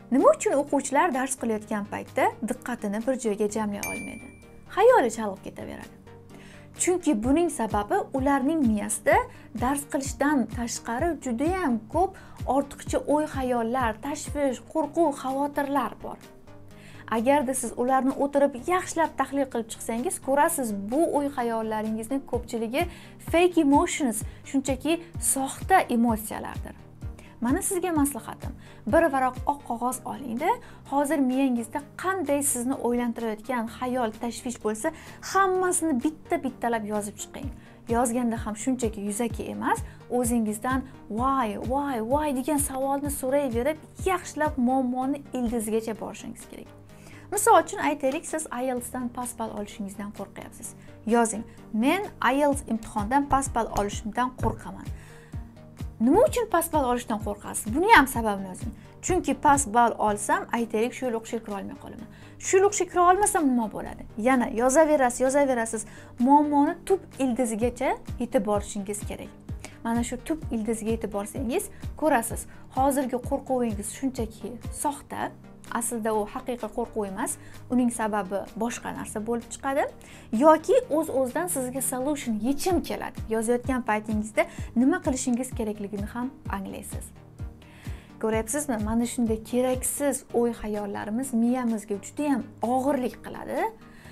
Nima uchun o'quvchilar dars qilayotgan paytda diqqatini bir joyga jamlay olmaydi? Xayoli chalg'ib ketaveradi. Chunki buning sababi ularning miyasida dars qilishdan tashqari juda ham ko'p ortiqcha o'y-xayollar, tashvish, qo'rquv, xavotirlar bor. Agarda siz ularni o'tirib yaxshilab tahlil qilib chiqsangiz, ko'rasiz, bu o'y-hayollaringizning ko'pchiligi fake emotions, shunchaki soxta emotsiyalardir. Mana sizga maslahatim. Bir varaq oq qog'oz olingda, hozir miyangizda qanday sizni o'ylantirayotgan xayol, tashvish bo'lsa, hammasini bitta-bittalab yozib chiqing. Yozganda ham shunchaki yuzaki emas, o'zingizdan why degan savolni so'rayverib, yaxshilab muammoni ildizigacha borishingiz kerak. Misol uchun aytaylik, siz IELTS dan past ball olishingizdan qo'rqyapsiz. Yozing: men IELTS imtihondan past ball olishimdan qo'rqaman. Nima uchun past ball olishdan qo'rqasiz? Buni ham sababini yozing. Chunki past ball olsam, aytaylik, shu yil o'qishga kira olmay qolaman. Shu yil o'qishga kira olmasam nima bo'ladi? Yana yozaverasiz. Muammoni tub ildizigacha yetib borishingiz kerak. Mana shu tub ildiziga yetib borsangiz, ko'rasiz, hozirgi qo'rquvingiz shunchaki soxta. Aslida u haqiqiy qo'rquv emas, uning sababi boshqa narsa bo'lib chiqadi yoki o'z-o'zidan sizga solution, yechim keladi. Yozayotgan paytingizda nima qilishingiz kerakligini ham anglaysiz. Ko'ryapsizmi? Mana shunday keraksiz o'y-xayollarimiz miyamizga juda ham og'irlik qiladi.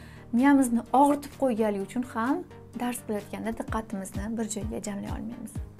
Miyamizni og'ritib qo'yganligi uchun ham dars qilayotganda diqqatimizni bir joyga jamlay olmaymiz.